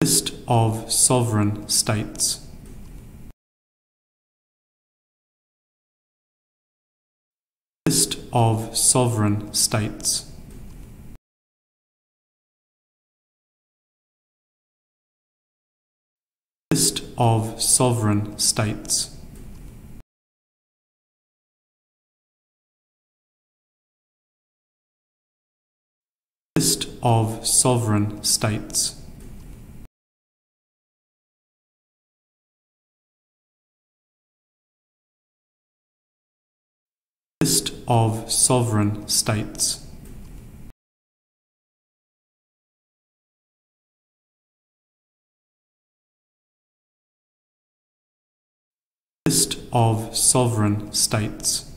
List of sovereign states. List of sovereign states. List of sovereign states. List of sovereign states. List of sovereign states. List of sovereign states.